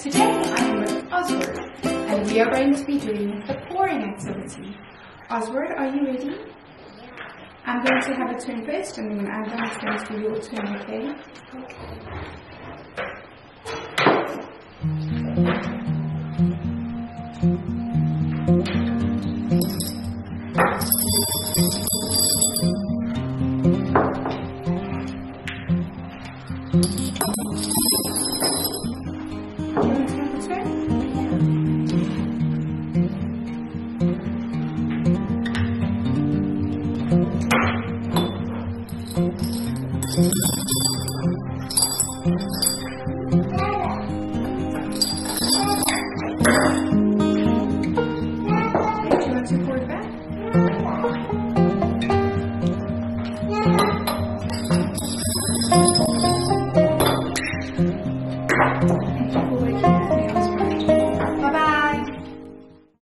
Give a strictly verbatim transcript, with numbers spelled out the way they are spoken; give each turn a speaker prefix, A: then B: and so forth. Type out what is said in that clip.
A: Today I am with Oswald and we are going to be doing the pouring activity. Oswald, are you ready? I'm going to have a turn first and then I'm going to do your turn, okay?
B: Thank you.